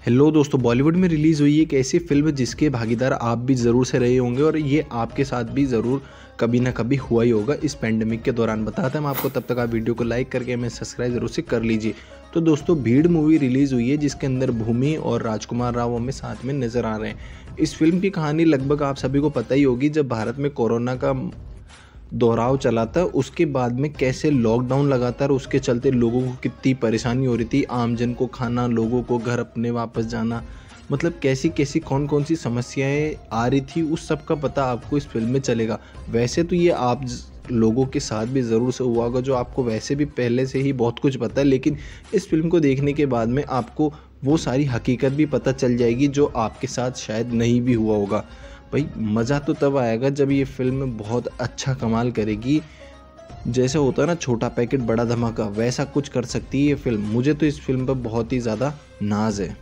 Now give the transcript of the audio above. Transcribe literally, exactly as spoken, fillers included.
Hello दोस्तों, बॉलीवुड में release हुई एक ऐसी फिल्म जिसके भागीदार आप भी ज़रूर से रहे होंगे और ये आपके साथ भी ज़रूर कभी ना कभी हुआ ही होगा इस पेंडेमिक के दौरान। बताते हैं हम आपको, तब तक आप वीडियो को लाइक करके हमें सब्सक्राइब जरूर से कर लीजिए। तो दोस्तों, भीड़ मूवी रिलीज़ हुई है जिसके अंदर भूमि और राजकुमार राव हमें साथ में नज़र आ रहे हैं। इस फिल्म की कहानी लगभग आप सभी को पता ही होगी। जब भारत में कोरोना का दोहराव चला था, उसके बाद में कैसे लॉकडाउन लगातार, उसके चलते लोगों को कितनी परेशानी हो रही थी, आमजन को खाना, लोगों को घर अपने वापस जाना, मतलब कैसी कैसी कौन कौन सी समस्याएं आ रही थी, उस सब का पता आपको इस फिल्म में चलेगा। वैसे तो ये आप लोगों के साथ भी ज़रूर से हुआ होगा, जो आपको वैसे भी पहले से ही बहुत कुछ पता है, लेकिन इस फिल्म को देखने के बाद में आपको वो सारी हकीकत भी पता चल जाएगी जो आपके साथ शायद नहीं भी हुआ होगा। भाई, मज़ा तो तब आएगा जब ये फिल्म बहुत अच्छा कमाल करेगी। जैसे होता है ना छोटा पैकेट बड़ा धमाका, वैसा कुछ कर सकती है ये फिल्म। मुझे तो इस फिल्म पर बहुत ही ज़्यादा नाज है।